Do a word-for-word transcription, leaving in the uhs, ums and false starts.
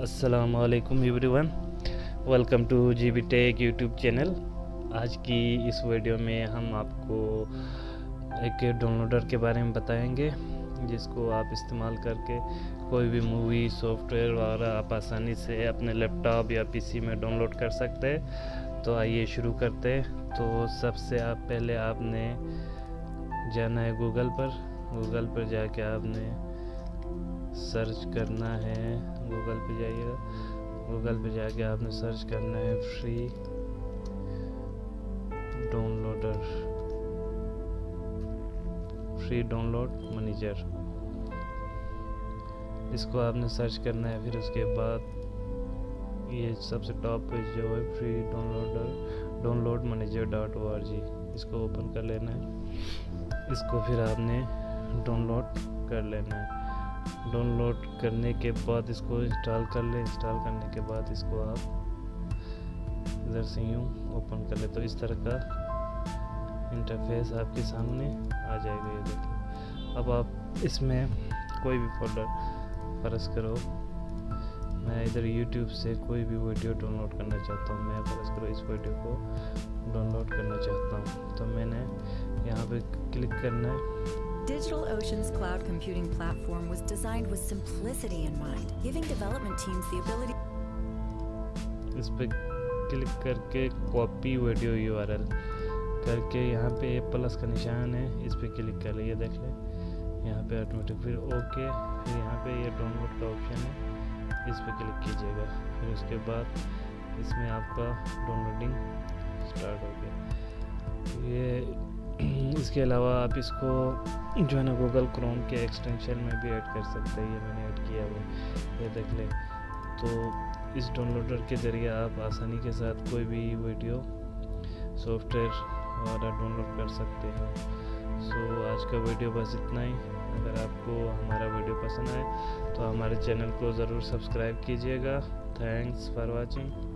अस्सलाम वालेकुम everyone, welcome to G B Tech YouTube channel. आज की इस वीडियो में हम आपको एक डाउनलोडर के बारे में बताएंगे जिसको आप इस्तेमाल करके कोई भी मूवी सॉफ्टवेयर वगैरह आप आसानी से अपने लैपटॉप या पीसी में डाउनलोड कर सकते हैं। तो आइए शुरू करते हैं। तो सबसे आप पहले आपने जाना है गूगल पर। गूगल पर जाके आपने सर्च करना है, गूगल पे जाइएगा। गूगल पे जाके आपने सर्च करना है free downloader, free download manager. इसको आपने सर्च करना है। फिर उसके बाद ये सबसे टॉप पे जो है free downloader download manager dot O R G, इसको ओपन कर लेना है। इसको फिर आपने डाउनलोड कर लेना है। डाउनलोड करने के बाद इसको इंस्टॉल कर ले। इंस्टॉल करने के बाद इसको आप इधर से यूँ ओपन कर ले तो इस तरह का इंटरफेस आपके सामने आ जाएगा। ये देखिए। अब आप इसमें कोई भी फोल्डर फर्ज करो, मैं इधर यूट्यूब से कोई भी वीडियो डाउनलोड करना चाहता हूँ। मैं फर्ज करो इस वीडियो को डाउनलोड करना चाहता हूँ, तो मैंने यहाँ पे क्लिक करना है। DigitalOcean's cloud computing platform was designed with simplicity in mind, giving development teams the ability. इस पे क्लिक करके copy video U R L करके यहाँ पे प्लस का निशान है, इस पे क्लिक कर ले। ये देख ले यहाँ पे ऑटोमेटिक। फिर ओके, फिर यहाँ पे ये डाउनलोड का ऑप्शन है, इस पे क्लिक कीजिएगा। फिर उसके बाद इसमें आपका डाउनलोडिंग स्टार्ट हो गया। ये इसके अलावा आप इसको जो है ना गूगल क्रोम के एक्सटेंशन में भी ऐड कर सकते हैं। ये मैंने ऐड किया हुआ, ये देख ले। तो इस डाउनलोडर के ज़रिए आप आसानी के साथ कोई भी वीडियो सॉफ्टवेयर वगैरह डाउनलोड कर सकते हैं। सो आज का वीडियो बस इतना ही। अगर आपको हमारा वीडियो पसंद आए तो हमारे चैनल को ज़रूर सब्सक्राइब कीजिएगा। Thanks for watching.